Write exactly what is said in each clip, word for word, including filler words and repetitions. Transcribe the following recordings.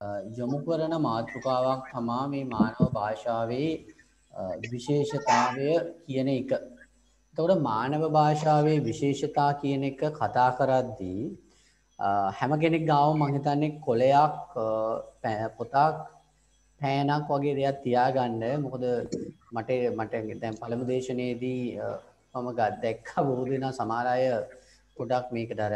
යොමු කරන මාතෘකාවක් තමා මේ මානව භාෂාවේ විශේෂතාවය කියන එක. එතකොට මානව භාෂාවේ විශේෂතා කියන එක කතා කරද්දී හැම කෙනෙක් ගාව මං හිතන්නේ කොලයක් පොතක් පෑනක් වගේ දෙයක් තියාගන්න. මොකද මට මට දැන් පළමු දේශනාවේදී මම දැක්ක බොහෝ දෙනා සමහර අය පොඩක් මේකට අර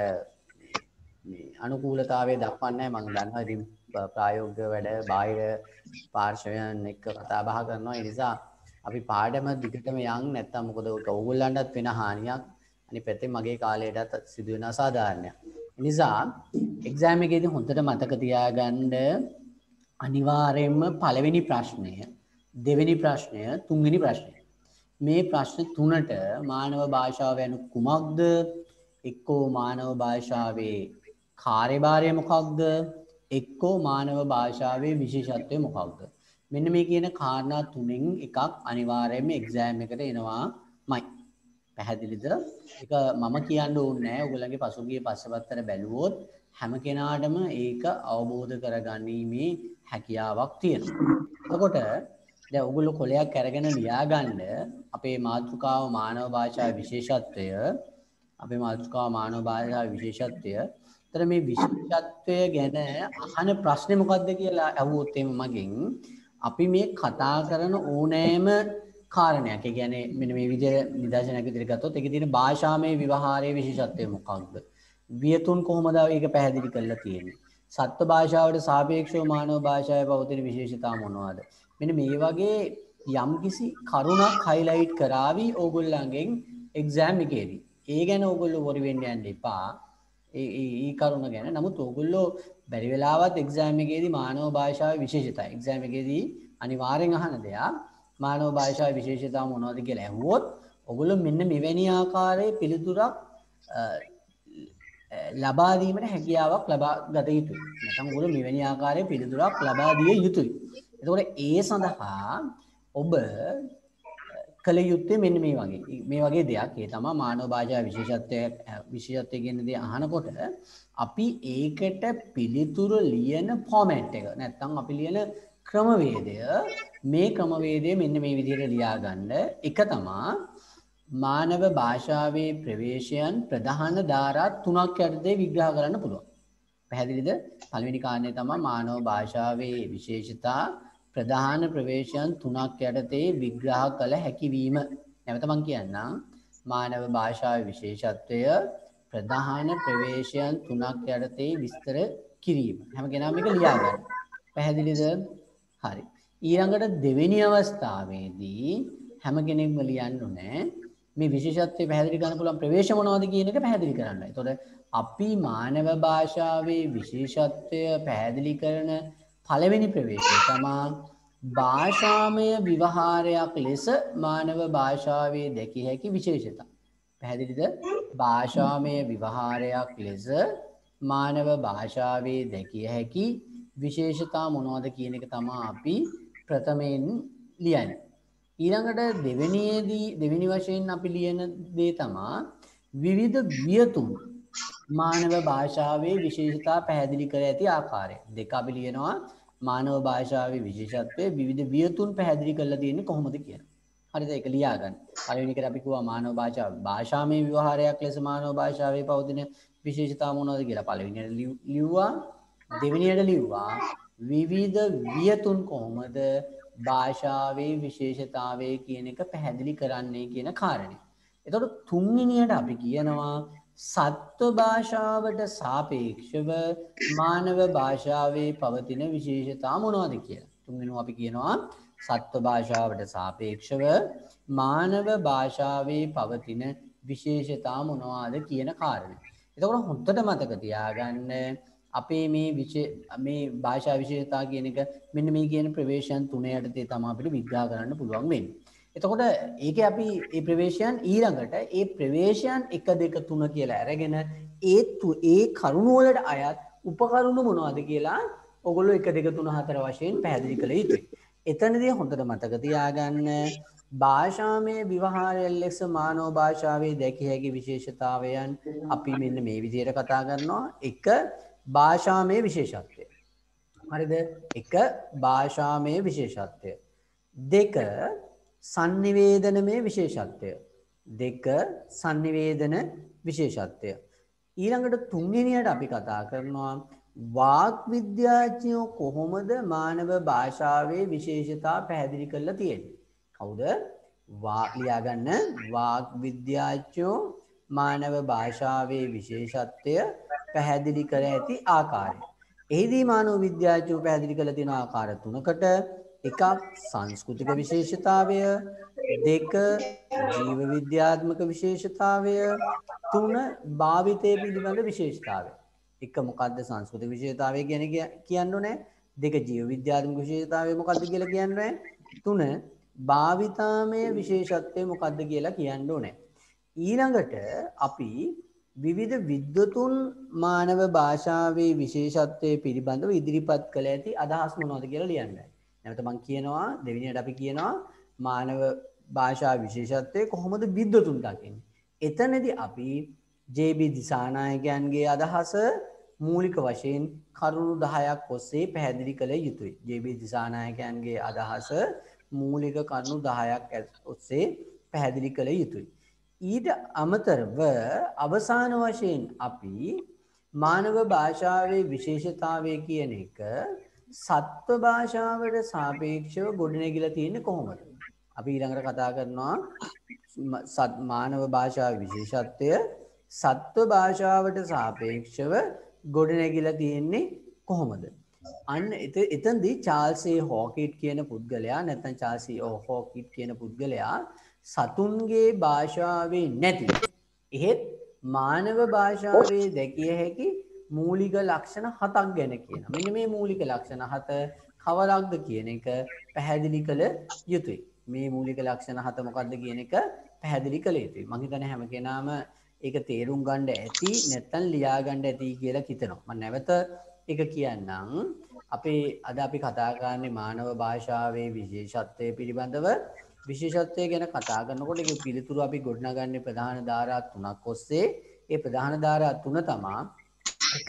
මේ අනුකූලතාවය දක්වන්නේ මම දන්නවා. ඉතින් ප්‍රායෝගික වැඩ බාහිර පාර්ශවයන් එක්ක කතා බහ කරනවා. ඒ නිසා අපි පාඩම දිගටම යන් නැත්තම් මොකද ඒක ඕගොල්ලන්ටත් වෙන හානියක්. අනිත් පැත්තෙන් මගේ කාලයටත් සිදුවෙන අසාධාරණයක්. ඒ නිසා එක්සෑම් එකේදී හොඳට මතක තියාගන්න අනිවාර්යයෙන්ම පළවෙනි ප්‍රශ්නය, දෙවෙනි ප්‍රශ්නය, තුන්වෙනි ප්‍රශ්නය. මේ ප්‍රශ්න තුනට මානව භාෂාව යනු කුමක්ද? එක්කෝ මානව භාෂාවේ කාර්යභාරය මොකක්ද? එක්කෝ මානව භාෂාවේ විශේෂත්වය මොකක්ද? මෙන්න මේ කියන කාරණා තුනෙන් එකක් අනිවාර්යයෙන්ම එක්සෑම් එකට එනවාමයි. පැහැදිලිද? ඒක මම කියන්න ඕනේ නැහැ. ඔයගොල්ලන්ගේ පසුගිය පස්සපත්තර බැලුවොත් හැම කෙනාටම ඒක අවබෝධ කරගැනීමේ හැකියාවක් තියෙනවා. එතකොට දැන් ඔයගොල්ලෝ කොලයක් අරගෙන ලියාගන්න අපේ මාතෘකාව මානව භාෂාවේ විශේෂත්වය, අපේ මාතෘකාව මානව භාෂාවේ විශේෂත්වය. ඒතර මේ විශේෂත්වය ගැන අහන ප්‍රශ්නේ මොකක්ද කියලා අහුවොත් එimhe මගෙන් අපි මේ කතා කරන ඕනෑම කාරණයක්. ඒ කියන්නේ මෙන්න මේ විදිහට නිදර්ශනයක් විදිහට ගත්තොත් ඒකේ තියෙන භාෂාමය විවහාරයේ විශේෂත්වය මොකක්ද? වියතුන් කොහොමද ඒක පැහැදිලි කරලා තියෙන්නේ? සත්ත්ව භාෂාවට සාපේක්ෂව මානව භාෂාවේ පවතින විශේෂතා මොනවාද? මෙන්න මේ වගේ යම්කිසි කරුණක් highlight කරાવી ඕගොල්ලන්ගෙන් එක්සෑම් එකේදී. ඒ ගැන ඕගොල්ලෝ worry වෙන්න යන්න එපා. ඒ ඒ කරුණ ගැන. නමුත් ඕගොල්ලෝ බැරි වෙලාවත් එක්සෑම් එකේදී මානව භාෂාවේ විශේෂතා එක්සෑම් එකේදී අනිවාර්යෙන් අහන දෙයක් මානව භාෂාවේ විශේෂතා මොනවද කියලා අහුවොත් ඔයගොල්ලෝ මෙන්න මෙවැනි ආකාරයේ පිළිතුරක් ලබා දීමට හැකියාවක් ලබා ගත යුතුයි. නැත්නම් ඔයගොල්ලෝ මෙවැනි ආකාරයේ පිළිතුරක් ලබා දිය යුතුයි. එතකොට ඒ සඳහා ඔබ කල යුත්තේ මෙන්න මේ වගේ මේ වගේ දෙයක්. ඒ තමයි මානව භාෂාවේ විශේෂත්වය විශේෂත්වය කියන දේ අහනකොට අපි ඒකට පිළිතුරු ලියන ෆෝමැට් එක නැත්නම් අපි ලියන ක්‍රමවේදය මේ ක්‍රමවේදය මෙන්න මේ විදිහට ලියා ගන්න. එක තමයි මානව භාෂාවේ ප්‍රවේශයන් ප්‍රධාන ධාරා තුනක් යටතේ විග්‍රහ කරන්න පුළුවන්. පැහැදිලිද? පළවෙනි කාරණේ තමයි මානව භාෂාවේ විශේෂතා ප්‍රධාන ප්‍රවේශයන් තුනක් යටතේ විග්‍රහ කළ හැකි වීම. නැවත මම කියන්නම්. මානව භාෂාවේ විශේෂත්වය ප්‍රධාන ප්‍රවේශයන් තුනක් යටතේ විස්තර කිරීම. හැම කෙනාම මේක ලියා ගන්න. පැහැදිලිද? හරි. ඊළඟට දෙවෙනි අවස්ථාවේදී හැම කෙනෙක්ම ලියන්න ඕනේ මේ විශේෂත්වය පැහැදිලි කරන්න පුළුවන් ප්‍රවේශ මොනවද කියන එක පැහැදිලි කරන්න. ඒතකොට අපි මානව භාෂාවේ විශේෂත්වය පැහැදිලි කරන පළවෙනි ප්‍රවේශය තමයි භාෂාමය විවහාරයක් ලෙස මානව භාෂාවේ දැකිය හැකි විශේෂතා. පැහැදිලිද? භාෂාමය විවහාරයක් ලෙස මානව භාෂාවේ දැකිය හැකි විශේෂතා මොනවද කියන එක තමයි අපි ප්‍රථමයෙන් ලියන්නේ. ඊළඟට දෙවෙනියේදී දෙවෙනි වශයෙන් අපි ලියන දේ තමයි විවිධ වියතුන් මානව භාෂාවේ විශේෂතා පැහැදිලි කර ඇති ආකාරය. දෙක අපි ලියනවා මානව භාෂාවේ විශේෂත්වයේ විවිධ වියතුන් පැහැදිලි කරලා තියෙන්නේ කොහොමද කියලා. හරිද? ඒක ලියා ගන්න. පළවෙනි එකට අපි කිව්වා මානව භාෂාව භාෂාමය ව්‍යවහාරයක් ලෙස මානව භාෂාවේ පවතින විශේෂතා මොනවද කියලා පළවෙනියට ලිව්වා. දෙවෙනියට ලිව්වා විවිධ වියතුන් කොහොමද භාෂාවේ විශේෂතාවය කියන එක පැහැදිලි කරන්නේ කියන කාරණේ. එතකොට තුන්වෙනියට අපි කියනවා සත්ව භාෂාවට සාපේක්ෂව මානව භාෂාවේ පවතින විශේෂතා මොනවද කියලා. තුන්වෙනුව අපි කියනවා සත්ව භාෂාවට සාපේක්ෂව මානව භාෂාවේ පවතින විශේෂතා මොනවද කියන කාරණේ. එතකොට හොඳට මතක තියාගන්න අපේ මේ මේ භාෂා විශේෂතා කියන එක මෙන්න මේ කියන ප්‍රවේශයන් තුන යටතේ තමයි අපිට විග්‍රහ කරන්න පුළුවන් වෙන්නේ. එතකොට ඒකේ අපි මේ ප්‍රවේශයන් ඊළඟට ඒ ප්‍රවේශයන් එක දෙක තුන කියලා අරගෙන ඒ ඒ කරුණු වලට අයත් උපකරුණු මොනවද කියලා ඔයගොල්ලෝ එක දෙක තුන හතර වශයෙන් පැහැදිලි කළ යුතුයි. එතනදී හොඳට මතක තියාගන්න භාෂාමය විවහාරය ලෙස මානව භාෂාවේ දැකිය හැකි විශේෂතාවයන් අපි මෙන්න මේ විදිහට කතා කරනවා. එක භාෂාමය විශේෂත්වය. හරිද? එක භාෂාමය විශේෂත්වය. දෙක sannivedanamය විශේෂත්වය. දෙක sannivedana විශේෂත්වය. ඊළඟට තුන්වෙනියට අපි කතා කරනවා වාග් විද්‍යාඥයෝ කොහොමද මානව භාෂාවේ විශේෂතා පැහැදිලි කරලා තියෙන්නේ? කවුද? වා ලියා ගන්න වාග් විද්‍යාඥයෝ මානව භාෂාවේ විශේෂත්වය පැහැදිලි කර ඇති ආකාරය. එහිදී මානව විද්‍යාඥයෝ පැහැදිලි කරලා තියෙන ආකාර තුනකට එකක් සංස්කෘතික විශේෂතාවය, දෙක ජීව විද්‍යාත්මක විශේෂතාවය, තුන භාවිතය පිළිබඳ විශේෂතාවය. එක මොකද්ද සංස්කෘතික විශේෂතාවය කියන්නේ කියන්න ඕනේ. දෙක ජීව විද්‍යාත්මක විශේෂතාවය මොකද්ද කියලා කියන්න ඕනේ. තුන භාවිතාමය විශේෂත්වය මොකද්ද කියලා කියන්න ඕනේ. ඊළඟට අපි විවිධ විද්වතුන් මානව භාෂාවේ විශේෂත්වයේ පිළිබඳව ඉදිරිපත් කළ ඇති අදහස් මොනවද කියලා ලියන්න. නැවත මම කියනවා දෙවෙනියට අපි කියනවා මානව භාෂා විශේෂත්වය කොහොමද විද්වතුන් දකින්නේ. එතනදී අපි ජේ.බී. දිසානායකයන්ගේ අදහස මූලික වශයෙන් කරුණු දහයක් ඔස්සේ පැහැදිලි කළ යුතුයි. ජේ.බී. දිසානායකයන්ගේ අදහස මූලික කරුණු දහයක් ඔස්සේ පැහැදිලි කළ යුතුයි. ඊට අමතරව අවසාන වශයෙන් අපි මානව භාෂාවේ විශේෂතාවය කියන එක සත්ව භාෂාවට සාපේක්ෂව ගොඩනැගිලා තියෙන්නේ කොහොමද? අපි ඊළඟට කතා කරනවා මානව භාෂාවේ විශේෂත්වය සත්ව භාෂාවට සාපේක්ෂව ගොඩනැගිලා තියෙන්නේ කොහොමද? අන්න එතෙන්දී චාල්ස් ඒ හොකිට් කියන පුද්ගලයා නැත්නම් චාල්ස් ඒ හොකිට් කියන පුද්ගලයා සතුන්ගේ භාෂාවේ නැති එහෙත් මානව භාෂාවේ දැකිය හැකි මූලික ලක්ෂණ හතක් ගැන කියනවා. මෙන්න මේ මූලික ලක්ෂණ හත කවරක්ද කියන එක පැහැදිලි කළ යුතුයි. මේ මූලික ලක්ෂණ හත මොකක්ද කියන එක පැහැදිලි කළ යුතුයි. මම හිතන්නේ හැම කෙනාම ඒක තේරුම් ගන්න ඇති නැත්නම් ලියා ගන්න ඇති කියලා හිතනවා. මම නැවත ඒක කියන්නම්. අපේ අද අපි කතා කරන්නේ මානව භාෂාවේ විශේෂත්වය පිළිබඳව. විශේෂත්වය ගැන කතා කරනකොට ඒක පිළිතුරු අපි ගොඩනගන්නේ ප්‍රධාන ධාරා තුනක් ඔස්සේ. ඒ ප්‍රධාන ධාරා තුන තමයි එක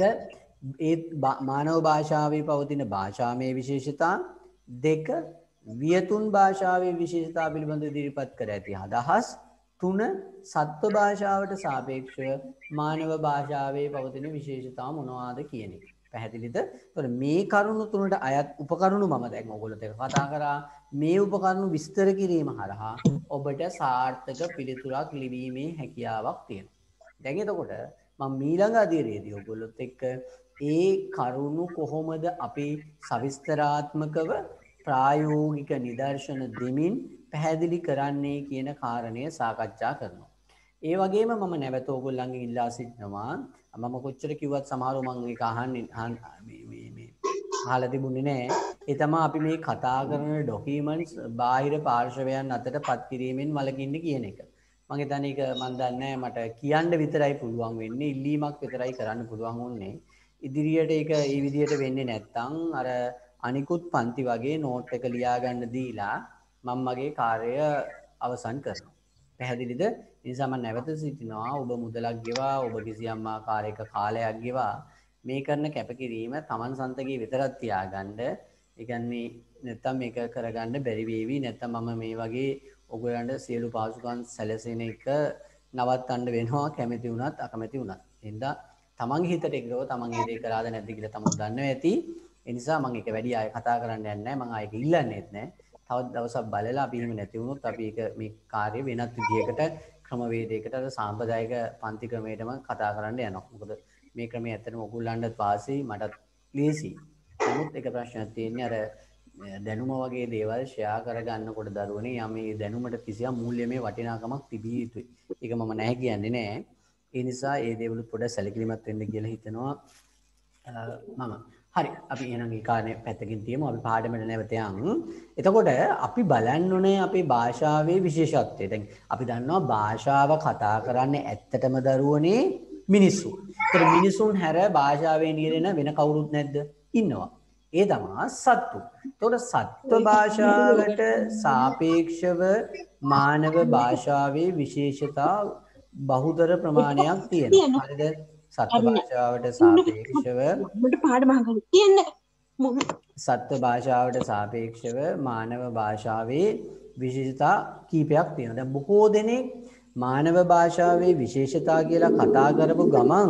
ඒ මානව භාෂාවේ පවතින භාෂාමය විශේෂතා, දෙක වියතුන් භාෂාවේ විශේෂතා පිළිබඳව ඉදිරිපත් කර ඇති අදහස්, තුන සත්ව භාෂාවට සාපේක්ෂව මානව භාෂාවේ පවතින විශේෂතා මොනවාද කියන එක. පැහැදිලිද? එතකොට මේ කරුණු තුනට අයත් උපකරණු මම දැන් ඔයගොල්ලොත් එක්ක කතා කරා. මේ උපකරණු විස්තර කිරීම හරහා ඔබට සාර්ථක පිළිතුරක් ලිවීමේ හැකියාවක් තියෙනවා. දැන් එතකොට මම ඊළඟ අධීරයේදී ඔයගොල්ලොත් එක්ක ඒ කරුණු කොහොමද අපි සවිස්තරාත්මකව ප්‍රායෝගික නිදර්ශන දෙමින් පැහැදිලි කරන්නේ කියන කාරණය සාකච්ඡා කරනවා. ඒ වගේම මම නැවත ඔයගොල්ලන්ගෙන් ඉල්ලා සිටිනවා මම කොච්චර කිව්වත් සමහරව මම ඒක අහන්නේ මේ මේ මේ අහලා තිබුණේ නැහැ. ඒ තමයි අපි මේ කතා කරන ડોකියුමන්ට්ස් බාහිර පාර්ශවයන් අතට පත් කිරීමෙන් වළකින්න කියන එක. මම හිතන්නේ ඒක මම දන්නේ මට කියන්න විතරයි පුළුවන් වෙන්නේ. ඉල්ලීමක් විතරයි කරන්න පුළුවන් වුණේ. ඉදිරියට ඒක ඒ විදිහට වෙන්නේ නැත්නම් අර අනිකුත් පන්ති වගේ නෝට් එක ලියා ගන්න දීලා මම මගේ කාර්යය අවසන් කරනවා. පැහැදිලිද? ඒ නිසා මම නැවත සිටිනවා ඔබ මුදලක් ගෙවා ඔබ කිසියම් ආකාරයක කාලයක් ගෙවා මේ කරන කැපකිරීම Taman සන්තකේ විතරක් තියාගන්න. ඒ කියන්නේ නැත්තම් මේක කරගන්න බැරි වේවි. නැත්තම් මම මේ වගේ ඔයගොල්ලන්ට සියලු පාසුකම් සැලසෙන එක නවත්තන්න වෙනවා කැමති වුණත් අකමැති වුණත්. එහෙනම් තමන්ගේ හිතට එකව තමන් ඒ දේ කරාද නැද්ද කියලා තමන් දන්නවා ඇති. ඒ නිසා මම ඒක වැඩි ආයෙ කතා කරන්න යන්නේ නැහැ. මම ආයෙක ඉල්ලන්නේත් නැහැ. තවත් දවසක් බලලා අපි එහෙම නැති වුණොත් අපි ඒක මේ කාර්ය වෙනත් විදියකට ක්‍රමවේදයකට සාම්ප්‍රදායික පන්ති ක්‍රමයටම කතා කරන්න යනවා. මොකද මේ ක්‍රමය ඇත්තටම ඔයගොල්ලන්ටත් වාසි මටත් ලේසි. නමුත් එක ප්‍රශ්නයක් තියෙන්නේ අර දැනුම වගේ දේවල් ෂෙයා කරගන්නකොට දරුවනේ යම් මේ දැනුමට කිසියම් මූල්‍යමය වටිනාකමක් තිබිය යුතුයි. ඒක මම නැහැ කියන්නේ නෑ. ඒ නිසා ඒ දේවල් පොඩ්ඩක් සැලකිලිමත් වෙන්න කියලා හිතනවා මම. හරි අපි එහෙනම් ඒ කාරණේ පැත්තකින් තියමු. අපි පාඩමට නැවත යමු. එතකොට අපි බලන්න ඕනේ අපේ භාෂාවේ විශේෂත්වය. දැන් අපි දන්නවා භාෂාව කතා කරන්නේ ඇත්තටම දරුවනේ මිනිස්සු. ඒතර මිනිසුන් හැර භාෂාවේ නිරෙන වෙන කවුරුත් නැද්ද? ඉන්නවා. ඒ තමයි සත්තු. එතකොට සත්ව භාෂාවට සාපේක්ෂව මානව භාෂාවේ විශේෂතා බහුතර ප්‍රමාණයක් තියෙනවා. හරිද? සත්ව භාෂාවට සාපේක්ෂව මට පාඩම අහන්න කියන්න. සත්ව භාෂාවට සාපේක්ෂව මානව භාෂාවේ විශේෂතා කීපයක් තියෙනවා. දැන් බොහෝ දෙනෙක් මානව භාෂාවේ විශේෂතා කියලා කතා කරපු ගමන්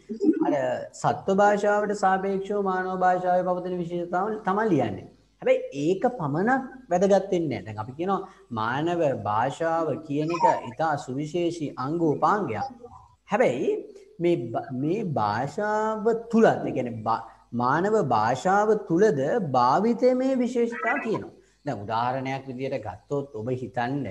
අර සත්ව භාෂාවට සාපේක්ෂව මානව භාෂාවේ පවතින විශේෂතාවල් තමයි ලියන්නේ. හැබැයි ඒක පමණක් වැදගත් වෙන්නේ නැහැ. දැන් අපි කියනවා මානව භාෂාව කියන එක ඉතා සුවිශේෂී අංගෝපාංගයක්. හැබැයි මේ මේ භාෂාව තුලත් ඒ කියන්නේ මානව භාෂාව තුලද භාවිතයේ විශේෂතා කියනවා. දැන් උදාහරණයක් විදියට ගත්තොත් ඔබ හිතන්න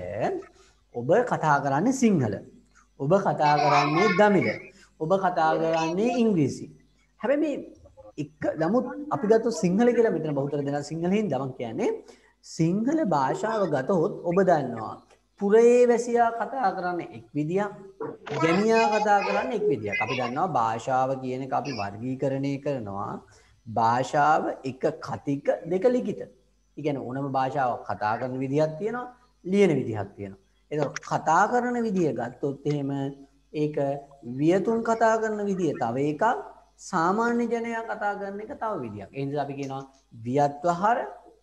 ඔබ කතා කරන්නේ සිංහල. ඔබ කතා කරන්නේ දමිළ. ඔබ කතා කරන්නේ ඉංග්‍රීසි. හැබැයි මේ එක නමුත් අපි ගත්තොත් සිංහල කියලා මෙතන බහුතර දෙනා සිංහලෙන් දමන් කියන්නේ සිංහල භාෂාව ගතොත් ඔබ දන්නවා පුරේ වැසියා කතා කරන්නේ එක් විදියක්, ගැමියා කතා කරන්නේ එක් විදියක්. අපි දන්නවා භාෂාව කියන එක අපි වර්ගීකරණය කරනවා භාෂාව එක කතික දෙක ලිඛිත. ඒ කියන්නේ ඕනම භාෂාවක් කතා කරන විදිහක් තියෙනවා, ලියන විදිහක් තියෙනවා. ඒක කතා කරන විදිය ගත්තොත් එහෙම ඒක වියතුන් කතා කරන විදිය තව එකක්, සාමාන්‍ය ජනයා කතා කරන එක තව විදියක්. ඒ නිසා අපි කියනවා වියත්වහර,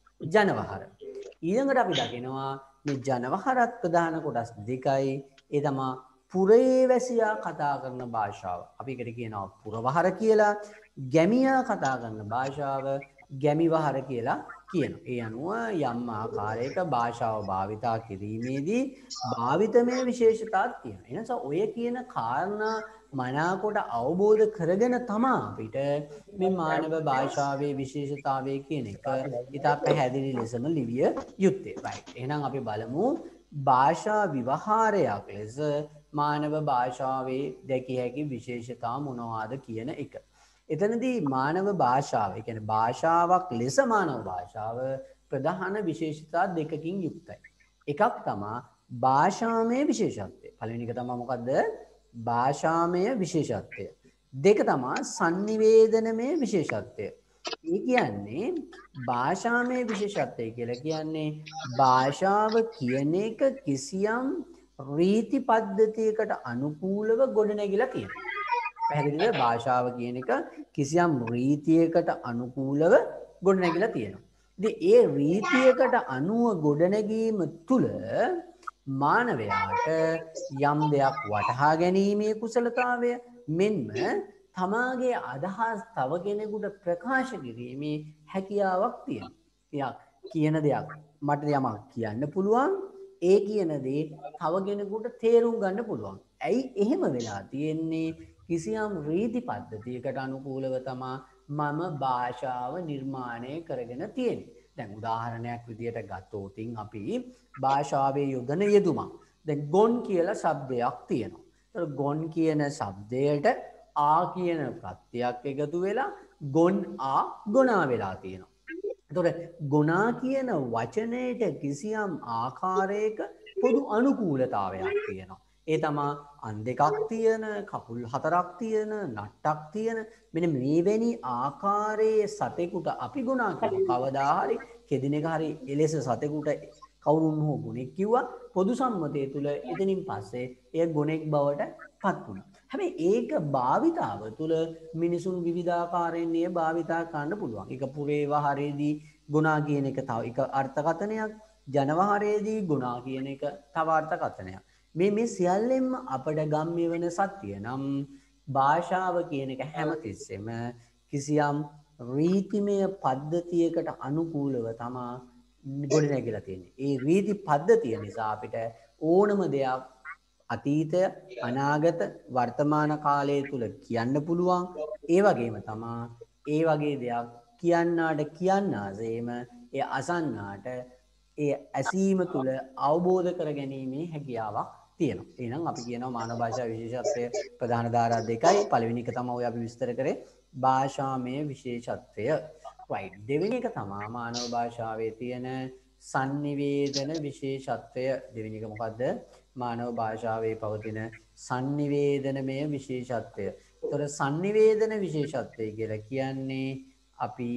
ජනවහර. ඊළඟට අපි දකිනවා මේ ජනවහරත් ප්‍රධාන කොටස් දෙකයි. ඒ තමයි පුරේ වැසියා කතා කරන භාෂාව. අපි ඒකට කියනවා පුරවහර කියලා. ගැමියා කතා කරන භාෂාව ගැමිවහර කියලා කියනවා. ඒ අනුව යම් ආකාරයක භාෂාව භාවිතා කිරීමේදී භාවිතමය විශේෂතාවක් තියෙනවා. ඒ නිසා ඔය කියන කාරණා මනාකොට අවබෝධ කරගෙන තමයි අපිට මේ මානව භාෂාවේ විශේෂතාවය කියන එක ඉතා පැහැදිලි ලෙසම ලිවිය යුත්තේ. right. එහෙනම් අපි බලමු භාෂා විවහාරයක් ලෙස මානව භාෂාවේ දැකිය හැකි විශේෂතා මොනවාද කියන එක. එතනදී මානව භාෂාව, ඒ කියන්නේ භාෂාවක් ලෙස මානව භාෂාව ප්‍රධාන විශේෂතා දෙකකින් යුක්තයි. එකක් තමයි භාෂාමය විශේෂත්වය. පළවෙනි එක තමයි මොකද්ද? භාෂාමය විශේෂත්වය. දෙක තමයි sannivedanamය විශේෂත්වය. ඒ කියන්නේ භාෂාමය විශේෂත්වය කියලා කියන්නේ භාෂාව කියන එක කිසියම් රීති පද්ධතියකට අනුකූලව ගොඩනැගිලා තියෙනවා. පැහැදිලිද? භාෂාව කියන එක කිසියම් රීතියකට අනුකූලව ගොඩනැගිලා තියෙනවා. ඉතින් ඒ රීතියකට අනුව ගොඩනැගීම තුළ මානවයාට යම් දෙයක් වටහා ගැනීමේ කුසලතාවය මෙන්ම තමාගේ අදහස් තව කෙනෙකුට ප්‍රකාශ කිරීමේ හැකියාවක් තියෙනවා. එයා කියන දෙයක් මට යමක් කියන්න පුළුවන්. ඒ කියන දේ තව කෙනෙකුට තේරුම් ගන්න පුළුවන්. ඇයි එහෙම වෙලා තියෙන්නේ? කිසියම් රීති පද්ධතියකට අනුකූලව තමා මම භාෂාව නිර්මාණය කරගෙන තියෙන්නේ. දැන් උදාහරණයක් විදියට ගත්තොතින් අපි භාෂාවේ යොදන යෙදුමක්. දැන් ගොන් කියලා શબ્දයක් තියෙනවා. ඒතර ගොන් කියන શબ્දයට ආ කියන ප්‍රත්‍යක් එකතු වෙලා ගොන් ආ ගොනා වෙලා තියෙනවා. එතකොට ගොනා කියන වචනයට කිසියම් ආකාරයක පොදු අනුකූලතාවයක් තියෙනවා. ඒ තමා අන් දෙකක් තියෙන, කකුල් හතරක් තියෙන, නට්ටක් තියෙන මෙන්න මේවැනි ආකාරයේ සතෙකුට අපි ගුණා කරන කවදා හරි කෙදිනක හරි එලෙස සතෙකුට කවුරුන් හෝ ගුණෙක් කිව්වා පොදු සම්මතය තුළ එතනින් පස්සේ එය ගුණෙක් බවට පත් වුණා. හැබැයි ඒක භාවිතාව තුළ මිනිසුන් විවිධාකාරයෙන් එය භාවිතා කරන්න පුළුවන්. ඒක පුරේවහරේදී ගුණා කියන එක තව එක අර්ථකථනයක්, ජනවහරේදී ගුණා කියන එක තව අර්ථකථනයක්. මේ මේ සියල්ලෙන්ම අපට ගම්ම්‍ය වෙන සත්‍ය නම් භාෂාව කියන එක හැමතිස්සෙම කිසියම් රීතිමය පද්ධතියකට අනුකූලව තමා ගොඩනැගිලා තියෙන්නේ. ඒ රීති පද්ධතිය නිසා අපිට ඕනම දෙයක් අතීතය, අනාගත, වර්තමාන කාලය තුල කියන්න පුළුවන්. ඒ වගේම තමා ඒ වගේ දෙයක් කියන්නාට කියන්නාසේම ඒ අසන්නාට ඒ ඇසීම තුළ අවබෝධ කර ගැනීමේ හැකියාවක් තියෙනවා. එහෙනම් අපි කියනවා මානව භාෂා විශේෂත්වය ප්‍රධාන ධාරා දෙකයි. පළවෙනි එක තමයි ඔය අපි විස්තර කරේ භාෂාමය විශේෂත්වය. right. දෙවෙනි එක තමයි මානව භාෂාවේ තියෙන sannivedana විශේෂත්වය. දෙවෙනි එක මොකද්ද? මානව භාෂාවේ පවතින sannivedanamය විශේෂත්වය. ඒතර sannivedana විශේෂත්වය කියලා කියන්නේ අපි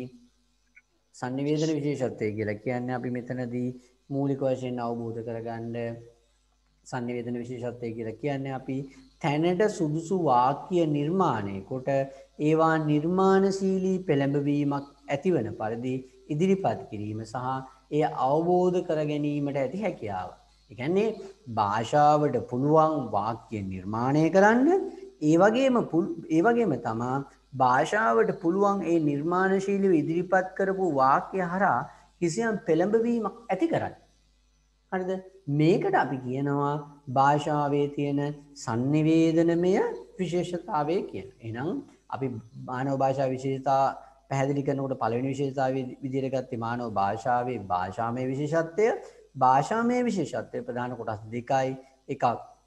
sannivedana විශේෂත්වය කියලා කියන්නේ අපි මෙතනදී මූලික වශයෙන් අවබෝධ කරගන්න sannivedana විශේෂත්වය කියලා කියන්නේ අපි තැනට සුදුසු වාක්‍ය නිර්මාණය කොට ඒවා නිර්මාණශීලී පෙළඹවීමක් ඇතිවන පරිදි ඉදිරිපත් කිරීම සහ එය අවබෝධ කර ගැනීමට ඇති හැකියාව. ඒ කියන්නේ භාෂාවට පුළුවන් වාක්‍ය නිර්මාණය කරන්න ඒ වගේම ඒ වගේම තමා භාෂාවට පුළුවන් ඒ නිර්මාණශීලීව ඉදිරිපත් කරපු වාක්‍ය හරහා කිසියම් පෙළඹවීමක් ඇති කරන්න. හරිද? මේකට අපි කියනවා භාෂාවේ තියෙන sannivedanamය විශේෂතාවය කියන. එහෙනම් අපි මානව භාෂා විශේෂතා පැහැදිලි කරනකොට පළවෙනි විශේෂතාවය විදිහට ගත්තේ මානව භාෂාවේ භාෂාමය විශේෂත්වය. භාෂාමය විශේෂත්වය ප්‍රධාන කොටස් දෙකයි. එකක්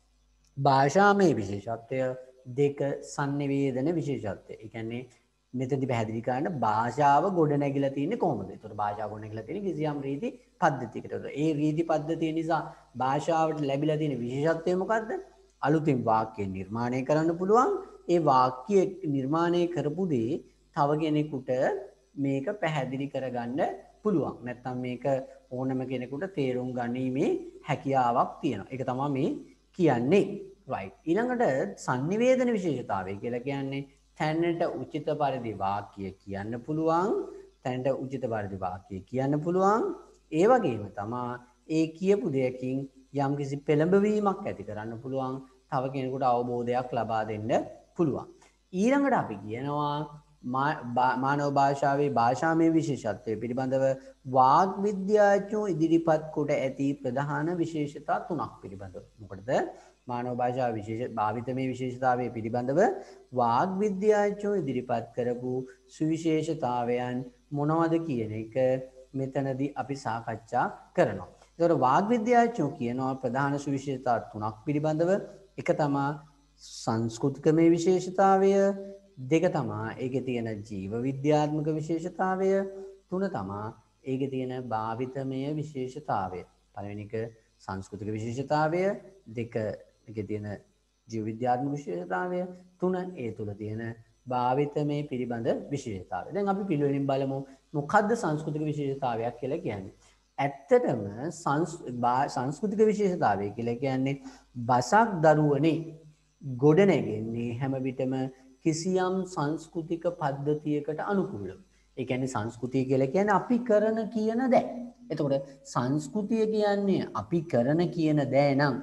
භාෂාමය විශේෂත්වය, දෙක sannivedana විශේෂත්වය. ඒ කියන්නේ මෙතනදි පැහැදිලි කරන්න භාෂාව ගොඩනැගිලා තියෙන්නේ කොහොමද? ඒතකොට භාෂාව ගොඩනැගිලා තියෙන්නේ කිසියම් රීති පද්ධතියකට. ඒ රීති පද්ධතිය නිසා භාෂාවට ලැබිලා තියෙන විශේෂත්වය මොකද්ද? අලුතින් වාක්‍ය නිර්මාණය කරන්න පුළුවන්. ඒ වාක්‍ය නිර්මාණය කරපු දේ තව කෙනෙකුට මේක පැහැදිලි කරගන්න පුළුවන්. නැත්නම් මේක ඕනම කෙනෙකුට තේරුම් ගන්නීමේ හැකියාවක් තියෙනවා. ඒක තමයි මේ කියන්නේ. right. ඊළඟට sannivedana විශේෂතාවය කියලා කියන්නේ තැනට උචිත පරිදි වාක්‍ය කියන්න පුළුවන්. තැනට උචිත පරිදි වාක්‍ය කියන්න පුළුවන්. ඒ වගේම තමා ඒ කියපු දෙයකින් යම්කිසි පෙළඹවීමක් ඇති කරන්න පුළුවන්. තව කෙනෙකුට අවබෝධයක් ලබා දෙන්න පුළුවන්. ඊළඟට අපි කියනවා මානව භාෂාවේ භාෂාමය විශේෂත්වය පිළිබඳව වාග් විද්‍යාඥයෝ ඉදිරිපත් කොට ඇති ප්‍රධාන විශේෂතා තුනක් පිළිබඳව. මොකටද? මානව භාෂා විශේෂ භාවිතමය විශේෂතාවය පිළිබඳව වාග් විද්‍යාඥයෝ ඉදිරිපත් කරපු සුවිශේෂතාවයන් මොනවද කියන එක මෙතනදී අපි සාකච්ඡා කරනවා. ඒතකොට වාග් විද්‍යාඥයෝ කියනවා ප්‍රධාන සුවිශේෂතා තුනක් පිළිබඳව. එක තමයි සංස්කෘතිකමය විශේෂතාවය, දෙක තමා ඒකේ තියෙන ජීව විද්‍යාත්මක විශේෂතාවය, තුන තමා ඒකේ තියෙන භාවිතමය විශේෂතාවය. පළවෙනි එක සංස්කෘතික විශේෂතාවය, දෙක ඒකේ තියෙන ජීව විද්‍යාත්මක විශේෂතාවය, තුන ඒ තුල තියෙන භාවිතමය පිළිබඳ විශේෂතාවය. දැන් අපි පිළිවෙලින් බලමු මොකද්ද සංස්කෘතික විශේෂතාවයක් කියලා කියන්නේ. ඇත්තටම සංස්කෘතික විශේෂතාවය කියලා කියන්නේ බසක් දරුවනේ ගොඩනැගෙන්නේ හැම විටම කිසියම් සංස්කෘතික පද්ධතියකට අනුකූලව. ඒ කියන්නේ සංස්කෘතිය කියලා කියන්නේ අපි කරන කියන දේ. එතකොට සංස්කෘතිය කියන්නේ අපි කරන කියන දේ නම්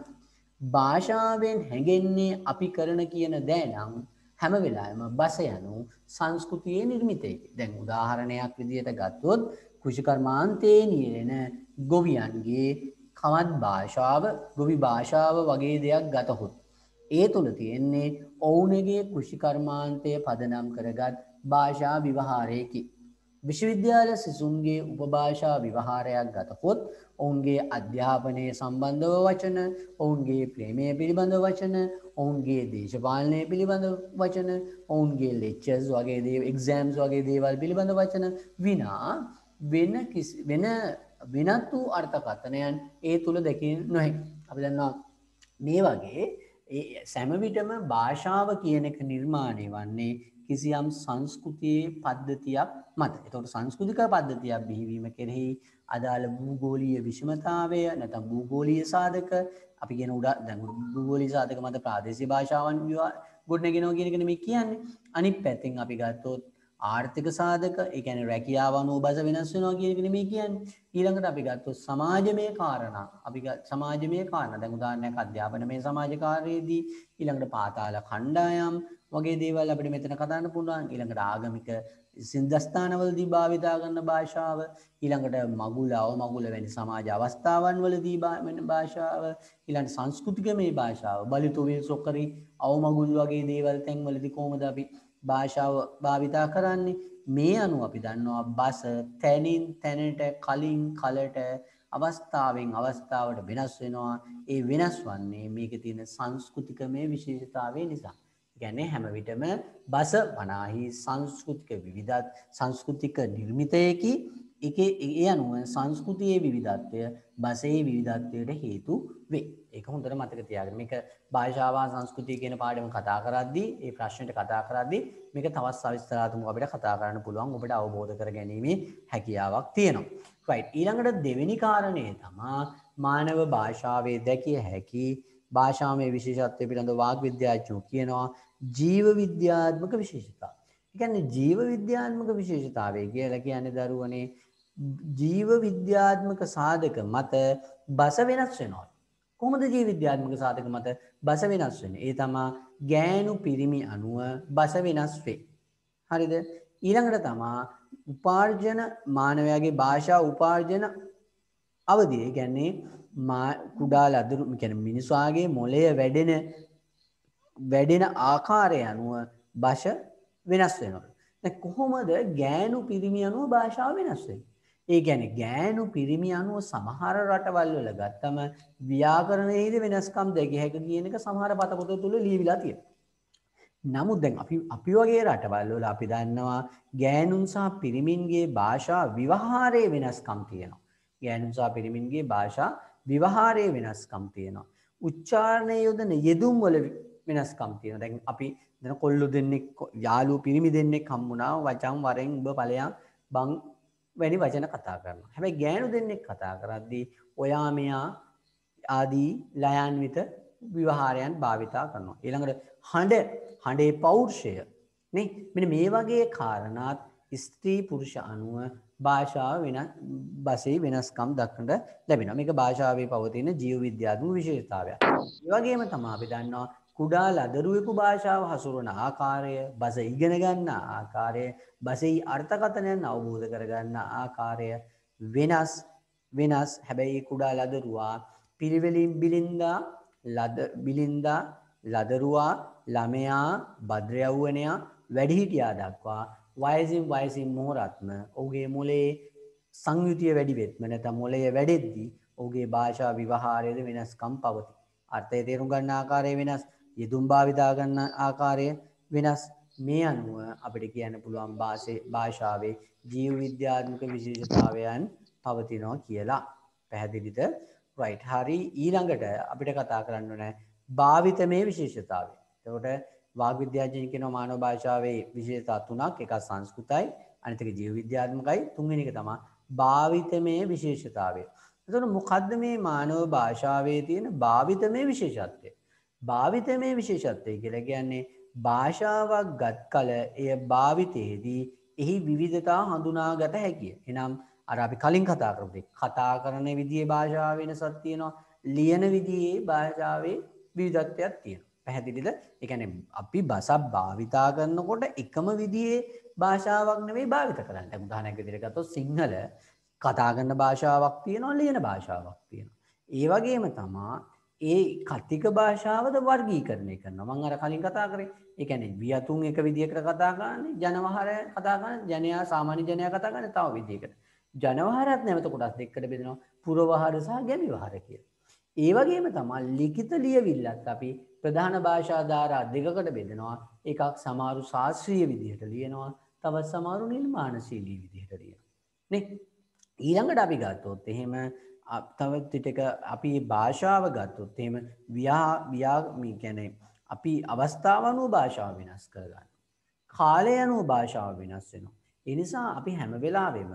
භාෂාවෙන් හැඟෙන්නේ අපි කරන කියන දේ නම් හැම වෙලාවෙම බස යනු සංස්කෘතියේ නිර්මිතයකි. දැන් උදාහරණයක් විදිහට ගත්තොත් කෘෂිකර්මාන්තයේ නියැලෙන ගොවියන්ගේ කවත් භාෂාව, ගොවි භාෂාව වගේ දෙයක් ගතහොත් ඒ තුළ තියෙන්නේ ඔවුන්ගේ කෘෂිකර්මාන්තය පදනම් කරගත් භාෂා විවහාරයකි. විශ්වවිද්‍යාල සිසුන්ගේ උපභාෂා විවහාරයක් ගතහොත් ඔවුන්ගේ අධ්‍යාපනය සම්බන්ධව වචන, ඔවුන්ගේ ප්‍රේමය පිළිබඳ වචන, ඔවුන්ගේ දේශපාලනය පිළිබඳ වචන, ඔවුන්ගේ ලෙක්චර්ස් වගේ දේවල්, එක්සෑම්ස් වගේ දේවල් පිළිබඳ වචන විනා වෙන කිසි වෙන වෙනත් වූ අර්ථකථනයන් ඒ තුල දැකිය නොහැකි. අපි දන්නවා මේ වගේ ඒ සෑම විටම භාෂාව කියන එක නිර්මාණය වන්නේ කිසියම් සංස්කෘතියේ පද්ධතියක් මත. ඒතකොට සංස්කෘතික පද්ධතියක් බිහිවීම කෙරෙහි අදාළ භූගෝලීය විෂමතාවය නැත්නම් භූගෝලීය සාධක අපි කියන උඩ දැන් භූගෝලීය සාධක මත ප්‍රාදේශීය භාෂාවන් ගොඩනගෙනවා කියන එක නෙමෙයි කියන්නේ. අනිත් පැත්තෙන් අපි ගත්තොත් ආර්ථික සාධක, ඒ කියන්නේ රැකියාව අනුව බස වෙනස් වෙනවා කියන එක නෙමෙයි කියන්නේ. ඊළඟට අපි ගත්තොත් සමාජමය කාරණා. අපි සමාජමය කාරණා දැන් උදාහරණයක් අධ්‍යාපනමය සමාජකාරයේදී ඊළඟට පාතාල කණ්ඩායම් වගේ දේවල් අපිට මෙතන කතා කරන්න පුළුවන්. ඊළඟට ආගමික සින්දස්ථානවලදී භාවිතා කරන භාෂාව, ඊළඟට මගුල අවමගුල වැනි සමාජ අවස්ථාවන් වලදී භාෂාව, ඊළඟට සංස්කෘතිකමය භාෂාව, බලිතොවිල් සොකරි අවමගුල් වගේ දේවල් තැන්වලදී කොහොමද අපි භාෂාව භාවිතා කරන්නේ? මේ අනුව අපි දන්නවා බස තැනින් තැනට කලින් කලට අවස්ථාවෙන් අවස්ථාවට වෙනස් වෙනවා. ඒ වෙනස් වන්නේ මේකේ තියෙන සංස්කෘතිකමය විශේෂතාවය නිසා. කියන්නේ හැම විටම බස වනාහි සංස්කෘතික විවිධත් සංස්කෘතික නිර්මිතයකි. ඒකේ ඒ අනුව සංස්කෘතියේ විවිධත්වය බසේ විවිධත්වයට හේතු වේ. ඒක හොඳට මතක තියාගන්න. මේක භාෂාව සංස්කෘතිය කියන පාඩම කතා කරද්දී ඒ ප්‍රශ්නෙට කතා කරද්දී මේක තවත් සවිස්තරාත්මකව අපිට කතා කරන්න පුළුවන්. ඔබට අවබෝධ කර ගැනීමේ හැකියාවක් තියෙනවා. right. ඊළඟට දෙවෙනි කාරණය තමයි මානව භාෂාවේ දැකිය හැකි භාෂාමය විශේෂත්වය පිළිබඳ වාග් විද්‍යාඥයෝ කියනවා ජීව විද්‍යාත්මක විශේෂතා. ඒ කියන්නේ ජීව විද්‍යාත්මක විශේෂතාවය කියලා කියන්නේ දරුවනේ ජීව විද්‍යාත්මක සාධක මත බස වෙනස් වෙනවා. කොහොමද ජීව විද්‍යාත්මක සාධක මත බස වෙනස් වෙන්නේ? ඒ තමයි ගෑනු පිරිමි අණුව බස වෙනස් වේ. හරිද? ඊළඟට තමයි උපාර්ජන මානවයාගේ භාෂා උපාර්ජන අවධිය. ඒ කියන්නේ කුඩා ලදරු කියන්නේ මිනිසාගේ මොළය වැඩෙන වැඩෙන ආකාරය අනුව භාෂ වෙනස් වෙනවා. දැන් කොහොමද ගෑනු පිරිමි අනුව භාෂාව වෙනස් වෙන්නේ? ඒ කියන්නේ ගෑනු පිරිමි අනුව සමහර රටවල් වල ගත්තම ව්‍යාකරණයේද වෙනස්කම් දැකිය හැකි කියන එක සමහර පතපොත තුල ලියවිලා තියෙනවා. නමුත් දැන් අපි අපි වගේ රටවල් වල අපි දන්නවා ගෑනුන් සහ පිරිමින්ගේ භාෂා විවහාරයේ වෙනස්කම් තියෙනවා. ගෑනුන් සහ පිරිමින්ගේ භාෂා විවහාරයේ වෙනස්කම් තියෙනවා. උච්චාරණයේ යොදන යෙදුම් වල වෙනස්කම් තියෙනවා. දැන් අපි දැන් කොල්ලෝ දෙන්නෙක් යාළුවෝ පිරිමි දෙන්නෙක් හම්බුණා වචන් වරෙන් ඔබ ඵලයන් බං වැනි වචන කතා කරනවා. හැබැයි ගෑනු දෙන්නෙක් කතා කරද්දී ඔයා මෙයා ආදී ලයාන්විත විවහාරයන් භාවිතා කරනවා. ඊළඟට හඬ හඬේ පෞරුෂය නේ මෙන්න මේ වගේ කාරණාත් ස්ත්‍රී පුරුෂ අනුව භාෂාව වෙන බසේ වෙනස්කම් දක්නට ලැබෙනවා. මේක භාෂාවේ පවතින ජීව විද්‍යාත්මක විශේෂතාවයක්. ඒ වගේම තමයි අපි දන්නවා කුඩා ලදරුවෙකු භාෂාව හසුරවන ආකාරය, බස ඉගෙන ගන්න ආකාරය, බසෙහි අර්ථකථනයන් අවබෝධ කරගන්න ආකාරය වෙනස් වෙනස්. හැබැයි කුඩා ලදරුවා පිරිවෙලින් බිලින්දා ලද බිලින්දා ලදරුවා ළමයා භද්‍ර යෞවනයා වැඩිහිටියා දක්වා වයසින් වයසින් මොහොරත්ම ඔහුගේ මොලේ සංයුතිය වැඩි වෙත්ම නැත්නම් මොලය වැඩෙද්දී ඔහුගේ භාෂා විවහාරයේද වෙනස්කම් පවතී. අර්ථය තේරුම් ගන්න ආකාරය වෙනස්, යෙදුම් භාවිතා කරන ආකාරය වෙනස්. මේ අනුව අපිට කියන්න පුළුවන් භාෂාවේ ජීව විද්‍යාත්මක විශේෂතාවයන් පවතිනවා කියලා. පැහැදිලිද? රයිට්. හරි. ඊළඟට අපිට කතා කරන්න ඕනේ භාවිතමේ විශේෂතාවය. එතකොට වාග් විද්‍යාඥයන් කියනවා මානව භාෂාවේ විශේෂතා තුනක්. එකක් සංස්කෘතයි, අනිත් එක ජීව විද්‍යාත්මකයි, තුන්වෙනි එක තමයි භාවිතමේ විශේෂතාවය. එතකොට මොකද්ද මේ මානව භාෂාවේ තියෙන භාවිතමේ විශේෂත්වය? භාවිතමේ විශේෂත්වය කියලා කියන්නේ භාෂාවක් ගත් කල එය භාවිතයේදී එහි විවිධතා හඳුනාගත හැකිය. එනම් අර අපි කලින් කතා කරපු දේ කතා කරන විදිහේ භාෂාව වෙනසක් තියෙනවා, ලියන විදිහේ භාෂාවේ විවිධත්වයක් තියෙනවා. පැහැදිලිද? ඒ කියන්නේ අපි භාෂා භාවිතා කරනකොට එකම විදිහේ භාෂාවක් නෙවෙයි භාවිත කරන්නේ. දැන් උදාහරණයක් විදිහට ගත්තොත් සිංහල කතා කරන භාෂාවක් තියෙනවා, ලියන භාෂාවක් තියෙනවා. ඒ වගේම තමයි ඒ කතික භාෂාවද වර්ගීකරණය කරනවා. මම අර කලින් කතා කරේ. ඒ කියන්නේ වියතුන් එක විදිහකට කතා කරන්නේ, ජනවහර කතා කරන්නේ, ජනයා සාමාන්‍ය ජනයා කතා කරන්නේ තව විදිහකට. ජනවහරත් නැවත කොටස් දෙකකට බෙදෙනවා. පුරවහර සහ ගැමිවහර කියලා. ඒ වගේම තමයි ලිඛිත ලියවිල්ලත් අපි ප්‍රධාන භාෂා ධාරා දෙකකට බෙදෙනවා. එකක් සමහරු ශාස්ත්‍රීය විදිහට ලියනවා, තවත් සමහරු නිර්මාණශීලී විදිහට ලියනවා. නේ? ඊළඟට අපි ගත්තොත් එහෙම තවත් ටික අපි භාෂාව ගත්තොත් එහෙම ව්‍යා ව්‍යා මේ කියන්නේ අපි අවස්ථාව අනුව භාෂාව වෙනස් කරගන්නවා. කාලය අනුව භාෂාව වෙනස් වෙනවා. ඒ නිසා අපි හැම වෙලාවෙම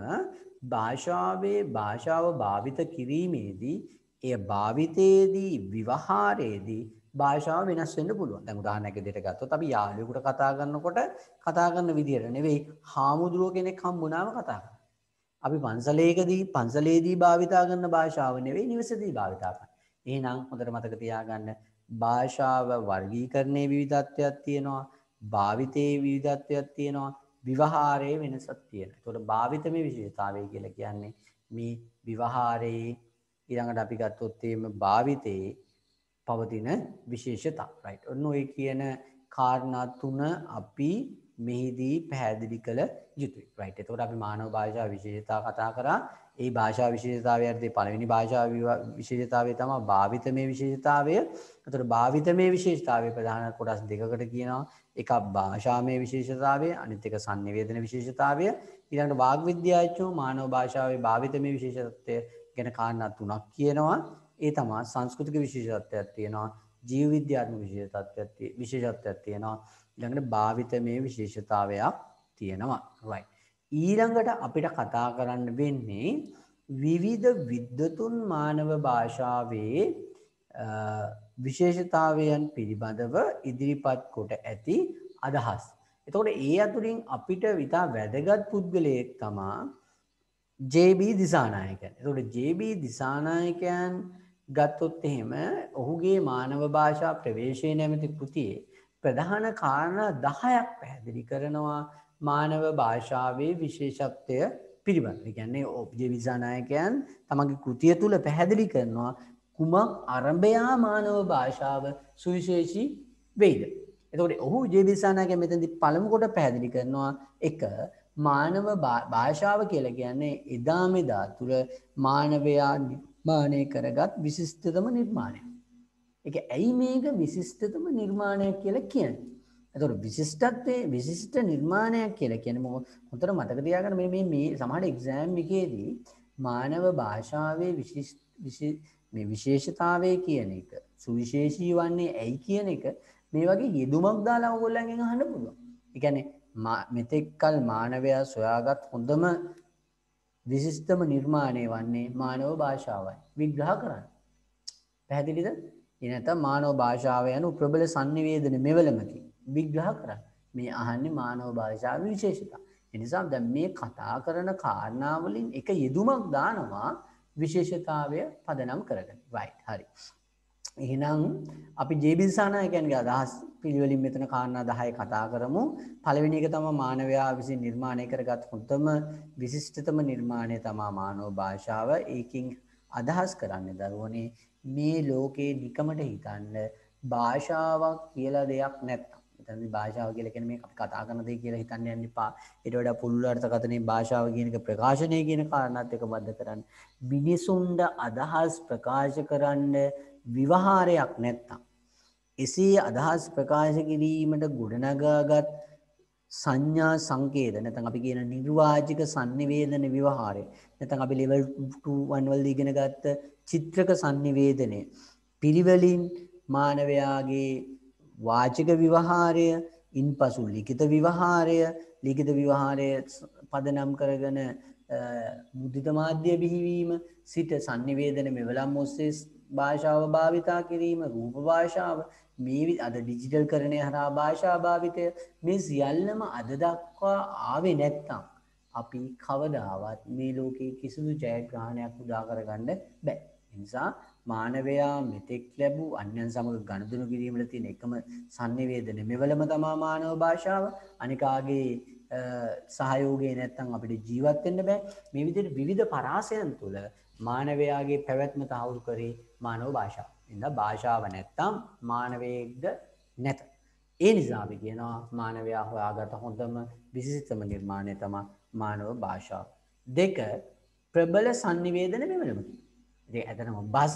භාෂාවේ භාෂාව භාවිත කිරීමේදී එය භාවිතයේදී විවහාරයේදී භාෂාව වෙනස් වෙන්න පුළුවන්. දැන් උදාහරණයක් විදිහට ගත්තොත් අපි යාළුවෙකුට කතා කරනකොට කතා කරන විදිහට නෙවෙයි හාමුදුරුවෝ කෙනෙක් හම්බුනාම කතා කරන්නේ. අපි පන්සලේකදී පන්සලේදී භාවිතා කරන භාෂාව නෙවෙයි නිවසේදී භාවිතා කරන්නේ. එහෙනම් හොඳට මතක තියාගන්න භාෂාව වර්ගීකරණයේ විවිධත්වයක් තියෙනවා, භාවිතයේ විවිධත්වයක් තියෙනවා, විවහාරයේ වෙනසක් තියෙනවා. ඒතකොට භාවිතමේ විශේෂතාවය කියලා කියන්නේ මේ විවහාරයේ ඊළඟට අපි ගත්තොත් එහෙම භාවිතයේ පවතින විශේෂතා. රයිට්. ඔන්න ඔය කියන කාරණා තුන අපි මෙහිදී පැහැදිලි කළ යුතුයි. රයිට්. එතකොට අපි මානව භාෂා විශේෂතා කතා කරා. ඒ භාෂා විශේෂතාවයන්දී පළවෙනි භාෂා විශේෂතාවය තමයි භාවිතමේ විශේෂතාවය. එතකොට භාවිතමේ විශේෂතාවය ප්‍රධාන කොටස් දෙකකට කියනවා. එකක් භාෂාමය විශේෂතාවය, අනිත් එක sannivedana විශේෂතාවය. ඊළඟට වාග් විද්‍යාඥයෝ මානව භාෂාවේ භාවිතමේ විශේෂත්වය ගැන කාරණා තුනක් කියනවා. ඒ තමයි සංස්කෘතික විශේෂත්වයක් තියෙනවා, ජීව විද්‍යාත්මක විශේෂත්වයක් විශේෂත්වයක් තියෙනවා, ඊළඟට භාවිතමේ විශේෂතාවයක් තියෙනවා. right. ඊළඟට අපිට කතා කරන්න වෙන්නේ විවිධ විද්වතුන් මානව භාෂාවේ විශේෂතාවයන් පිළිබඳව ඉදිරිපත් කොට ඇති අදහස්. එතකොට ඒ අතුරින් අපිට විතා වැදගත් පුද්ගලයෙක් තමා ජේ.බී. දිසානායකයන්. එතකොට ජේ.බී. දිසානායකයන් ගත්තොත් එහෙම ඔහුගේ මානව භාෂා ප්‍රවේශය නැමැති කෘතියේ ප්‍රධාන කාරණා දහයක් පැහැදිලි කරනවා මානව භාෂාවේ විශේෂත්වය පිළිබඳව. ඒ කියන්නේ ජේ.බී. දිසානායකයන් තමගේ කෘතිය තුල පැහැදිලි කරනවා කුමක් අරඹයා මානව භාෂාව සුවිශේෂී වෙයිද. එතකොට ඔහු ජේ.බී. දිසානායකයන් මෙතනදී පළමු කොට පැහැදිලි කරනවා එක මානව භාෂාව කියලා කියන්නේ එදා මෙදා තුල මානවයා නිර්මාණය කරගත් විශිෂ්ටතම නිර්මාණයක්. ඒක ඇයි මේක විශිෂ්ටතම නිර්මාණයක් කියලා කියන්නේ? එතකොට විශිෂ්ටත්වයේ විශිෂ්ට නිර්මාණයක් කියලා කියන්නේ මොකද? හොඳට මතක තියාගන්න මේ මේ මේ සමහර එක්සෑම් එකේදී මානව භාෂාවේ විශිෂ්ට මේ විශේෂතාවය කියන එක සුවිශේෂී වන්නේ ඇයි කියන එක මේ වගේ යෙදුමක් දාලා ඔයගොල්ලන්ගෙන් අහන්න පුළුවන්. ඒ කියන්නේ මෙතෙක්කල් මානවයා සොයාගත් හොඳම විශිෂ්ටම නිර්මාණය වන්නේ මානව භාෂාවයි. විග්‍රහ කරන්න. පැහැදිලිද? ඒ නැත්නම් මානව භාෂාව යන ප්‍රබල sannivedana මෙවලමකි. විග්‍රහ කරන්න. මේ අහන්නේ මානව භාෂාවේ විශේෂතා. ඒ නිසා දැන් මේ කතා කරන කාරණා වලින් එක යෙදුමක් දානවා විශේෂතාවය පදනම් කරගෙන. right. හරි. එහෙනම් අපි ජේ.බී. දිසානායකයන්ගේ අදහස් පිළිවෙලින් මෙතන කාරණා දහය කතා කරමු. පළවෙනි එක තමයි මානවයා විසින් නිර්මාණය කරගත් හොඳම විශිෂ්ටතම නිර්මාණය තමයි මානව භාෂාව. ඒකින් අදහස් කරන්නේ දරුවනේ මේ ලෝකේ නිකමට හිතන්න භාෂාවක් කියලා දෙයක් නැත්තම්. මෙතනදී භාෂාව කියලා කියන්නේ මේ අපි කතා කරන දේ කියලා හිතන්න යන්න එපා. ඊට වඩා පුළුල් අර්ථකථනයේ භාෂාව කියන එක ප්‍රකාශනය කියන කාරණාත් එක්ක බද්ධ කරන්න. මිනිසුන්ට අදහස් ප්‍රකාශ කරන්න විවහාරයක් නැත්තම් එසේ අදහස් ප්‍රකාශ කිරීමට ගොඩනගාගත් සංඥා සංකේත නැත්නම් අපි කියන නිර්වාචික sannivedana විවහාරය නැත්නම් අපි level two one වලදී ඉගෙන ගත්ත චිත්‍රක sannivedana පිළිවෙලින් මානවයාගේ වාචික විවහාරය ඉන්පසු ලිඛිත විවහාරය ලිඛිත විවහාරය පදනම් කරගෙන මුද්‍රිත මාධ්‍ය බිහිවීම සිට sannivedana මෙවලම් ඔස්සේ භාෂාව භාවිතා කිරීම රූප භාෂාව මේ අද ඩිජිටල් කරණය හරහා භාෂා භාවිතය මේ සියල්ලම අද දක්වා ආවේ නැත්තම් අපි කවදාවත් මේ ලෝකේ කිසිදු ජයග්‍රහණයක් උදා කරගන්න බෑ. ඒ නිසා මානවයා මෙතෙක් ලැබූ අන්‍යයන් සමග ගනුදෙනු කිරීමට තියෙන එකම sannivedana මෙවලම තමයි මානව භාෂාව. අනිකාගේ සහයෝගය නැත්තම් අපිට ජීවත් වෙන්න බෑ. මේ විදිහට විවිධ පරාසයන් තුළ මානවයාගේ පැවැත්ම තහවුරු කරේ මානව භාෂාව. ඉතින් භාෂාව නැත්තම් මානවයෙක්ද නැත. ඒ නිසා අපි කියනවා මානවයා හොයාගත හොඳම විශිෂ්ටම නිර්මාණය තමයි මානව භාෂාව. දෙක ප්‍රබල sannivedana මෙවලමකි. ඉතින් ඇත්තටම භාෂ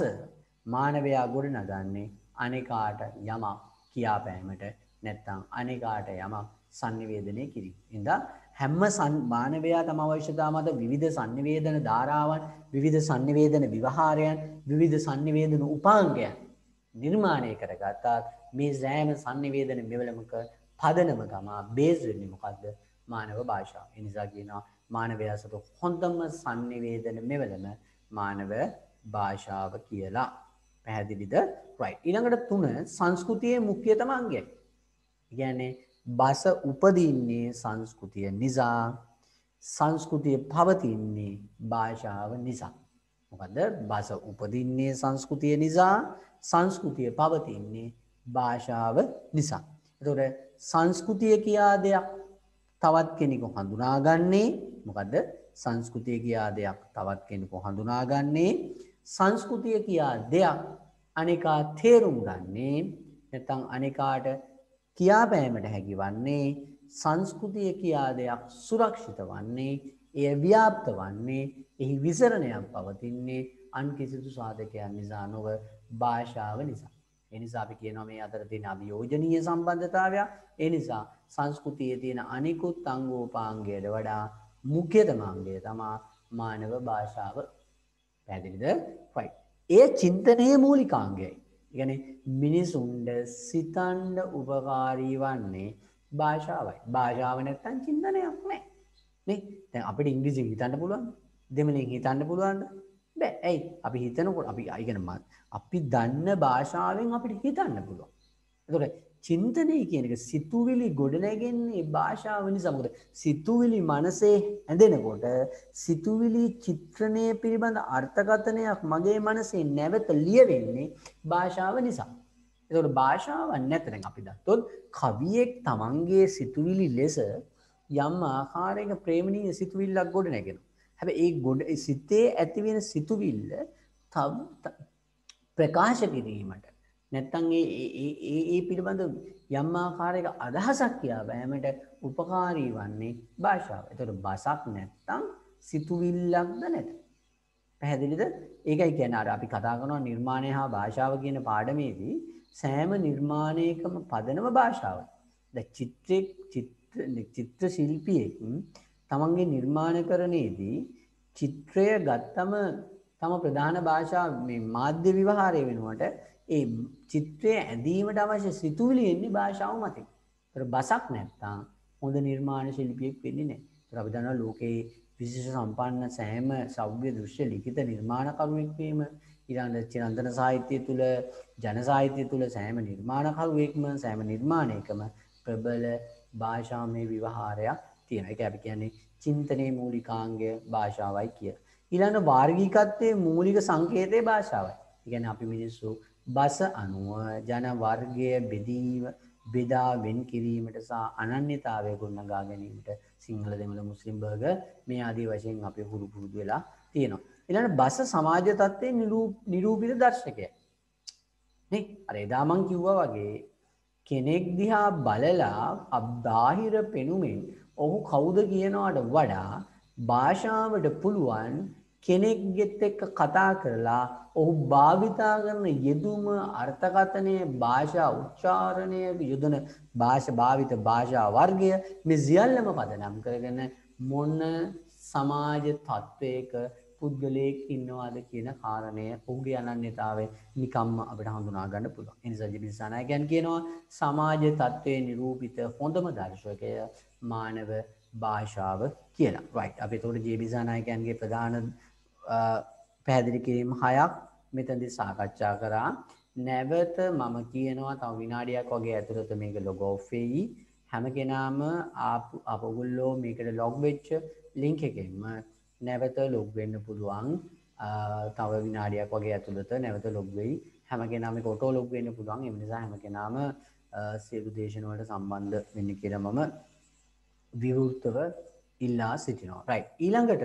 මානවයා ගොඩනගන්නේ අනේකාට යමක් කියාපෑමට නැත්තම් අනේකාට යමක් sannivedanaya කිරීම. ඉතින් හැම මානවයා තම අවශ්‍යතා මත විවිධ sannivedana ධාරාවන් විවිධ sannivedana විවහාරයන් විවිධ sannivedana උපාංගයන් නිර්මාණය කරගත්තා. මේ සෑම sannivedana මෙවලමක පදනම තමයි බේස් වෙන්නේ මොකද්ද? මානව භාෂාව. ඒ නිසා කියනවා මානවයා සතු හොඳම sannivedana මෙවලම මානව භාෂාව කියලා. පැහැදිලිද? right. ඊළඟට තුන සංස්කෘතියේ මුඛ්‍යතම අංගයයි. කියන්නේ භාෂ උපදින්නේ සංස්කෘතිය නිසා සංස්කෘතිය පවතින්නේ භාෂාව නිසා. මොකද භාෂ උපදින්නේ සංස්කෘතිය නිසා සංස්කෘතිය පවතින්නේ භාෂාව නිසා. එතකොට සංස්කෘතිය කියා දෙයක් තවත් කෙනෙකු හඳුනාගන්නේ මොකද්ද? සංස්කෘතිය කියා දෙයක් තවත් කෙනෙකු හඳුනාගන්නේ සංස්කෘතිය කියා දෙයක් අනිකා තේරුම් ගන්නේ නැත්නම් අනිකාට කියාපෑමට හැකි වන්නේ සංස්කෘතිය කියා දෙයක් සුරක්ෂිත වන්නේ එය ව්‍යාප්ත වන්නේ එහි විසරණයක් පවතින්නේ අන් කිසිදු සාධකයක් නිසා නොව භාෂාව නිසා. ඒ නිසා අපි කියනවා මේ අතර තියෙන අභියෝජනීය සම්බන්ධතාවය. ඒ නිසා සංස්කෘතියේ තියෙන අනිකුත් අංගෝපාංගයට වඩා මුඛ්‍යතම අංගය තමයි මානව භාෂාව. පැහැදිලිද? right. ඒ චින්තනයේ මූලිකාංගයයි. කියන්නේ මිනිසුන්ට සිතන්න උපකාරී වන්නේ භාෂාවයි. භාෂාව නැත්තම් චින්තනයක් නැහැ. නේ? දැන් අපිට ඉංග්‍රීසියෙන් හිතන්න පුළුවන්. දෙමළෙන් හිතන්න පුළුවන්ද? බෑ. ඇයි? අපි හිතනකොට අපි අය කියන්නේ අපි දන්න භාෂාවෙන් අපිට හිතන්න පුළුවන්. ඒතකොට චින්තනය කියන එක සිතුවිලි ගොඩනැගෙන්නේ භාෂාව නිසා. මොකද සිතුවිලි මනසේ ඇඳෙනකොට සිතුවිලි චිත්‍රණය පිළිබඳ අර්ථකථනයක් මගේ මනසේ නැවත ලියවෙන්නේ භාෂාව නිසා. එතකොට භාෂාවක් නැත්නම් අපි දත්තොත් කවියෙක් තමන්ගේ සිතුවිලි ලෙස යම් ආකාරයක ප්‍රේමණීය සිතුවිල්ලක් ගොඩනැගෙනවා. හැබැයි ඒ ගොඩ සිතේ ඇතිවෙන සිතුවිල්ල තව ප්‍රකාශ කිරීමට නැත්තම් ඒ ඒ ඒ ඒ පිළිබඳ යම් ආකාරයක අදහසක් කියා බෑමට උපකාරී වන්නේ භාෂාව. ඒතකොට භාෂාවක් නැත්තම් සිතුවිල්ලක්ද නැත. පැහැදිලිද? ඒකයි කියන්නේ අර අපි කතා කරනවා නිර්මාණය හා භාෂාව කියන පාඩමේදී සෑම නිර්මාණයකම පදනම භාෂාවයි. දැන් චිත්‍රයේ චිත්‍ර චිත්‍ර ශිල්පියෙක් තමන්ගේ නිර්මාණකරණයේදී චිත්‍රය ගත්තම තම ප්‍රධාන භාෂාව මේ මාධ්‍ය විවහාරය වෙනුවට ඒ චිත්‍රය ඇඳීමට අවශ්‍ය සිතුවිලි එන්නේ භාෂාව මතින්. ඒතර බසක් නැත්තම් හොඳ නිර්මාණ ශිල්පියෙක් වෙන්නේ නැහැ. ඒතර අපි දන්නවා ලෝකේ විශේෂ සම්පන්න සෑම සෞභ්‍ය දෘශ්‍ය ලිඛිත නිර්මාණකරුවෙක් වීම ඊළඟ චිරන්තන සාහිත්‍යය තුළ ජන සාහිත්‍යය තුළ සෑම නිර්මාණකරුවෙක්ම සෑම නිර්මාණයකම ප්‍රබල භාෂාමය විවහාරයක් තියෙනවා. ඒක අපි කියන්නේ චින්තනයේ මූලිකාංගය භාෂාවයි කියලා. ඊළඟ වාර්ගිකත්වයේ මූලික සංකේතය භාෂාවයි. ඒ කියන්නේ අපි මිනිස්සු බස අනුව ජන වර්ගය බෙදීම බෙදා වෙන් කිරීමට සහ අනන්‍යතාවය ගොඩනගා ගැනීමට සිංහල දෙමළ මුස්ලිම් බර්ග මේ ආදී වශයෙන් අපි හුරු පුරුදු වෙලා තියෙනවා. ඊළඟ බස සමාජ තත්ත්වයේ නිරූපිත දර්ශකය. නේ අර එදා මං කිව්වා වගේ කෙනෙක් දිහා බලලා අබ්බාහිර පෙනුමෙන් ඔහු කවුද කියනවට වඩා භාෂාවට පුළුවන් කෙනෙක්ගෙත් එක්ක කතා කරලා ඔහු භාවිතා කරන යෙදුම අර්ථකථනය භාෂා උච්චාරණය යොදන භාෂා භාවිත භාෂා වර්ගය මේ සියල්ලම පදනම් කරගෙන මොන සමාජ තත්වයක පුද්ගලයෙක් ඉන්නවාද කියන කාරණය ඔහුගේ අනන්‍යතාවය නිකම්ම අපිට හඳුනා ගන්න පුළුවන්. ඒ නිසා ජේ.බී. දිසානායකයන් කියනවා සමාජ තත්වයේ නිරූපිත හොඳම දර්ශකය මානව භාෂාව කියලා. right. අපි එතකොට ජේ.බී. දිසානායකයන්ගේ ප්‍රධාන පැහැදිලි කිරීම් හයක් මෙතනදී සාකච්ඡා කරා. නැවත මම කියනවා තව විනාඩියක් වගේ ඇතුළත මේක log off වෙයි. හැම කෙනාම ආපු අපගොල්ලෝ මේකට log වෙච්ච link එකෙන්ම නැවත log වෙන්න පුළුවන්. තව විනාඩියක් වගේ ඇතුළත නැවත log වෙයි. හැම කෙනාම මේක auto log වෙන්න පුළුවන්. ඒ නිසා හැම කෙනාම සියලු දේශන වලට සම්බන්ධ වෙන්න කියලා මම විවෘතව ඉල්ලා සිටිනවා. right. ඊළඟට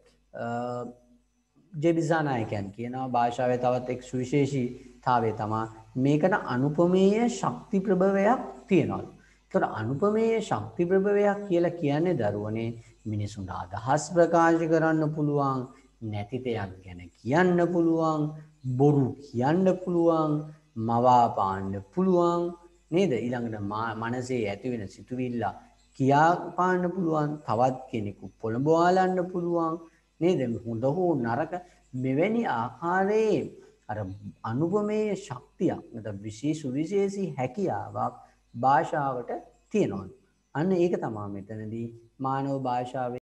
ජේ.බී. දිසානායකයන් කියනවා භාෂාවේ තවත් එක් සුවිශේෂීතාවය තමයි මේකට අනුපමේය ශක්ති ප්‍රභවයක් තියෙනවා. ඒකට අනුපමේය ශක්ති ප්‍රභවයක් කියලා කියන්නේ දරුවනේ මිනිසුන්ට අදහස් ප්‍රකාශ කරන්න පුළුවන්, නැති දෙයක් ගැන කියන්න පුළුවන්, බොරු කියන්න පුළුවන්, මවා පාන්න පුළුවන් නේද? ඊළඟට මනසේ ඇති වෙන සිතුවිල්ල කියා පාන්න පුළුවන්, තවත් කෙනෙකු පොළඹවාලන්න පුළුවන් නේද? හොඳ හෝ නරක මෙවැනි ආකාරයේ අර අනුපමේය ශක්තියක් නැත්නම් විශේෂ සුවිශේෂී හැකියාවක් භාෂාවට තියෙනවා. අන්න ඒක තමයි මෙතනදී මානව භාෂාවේ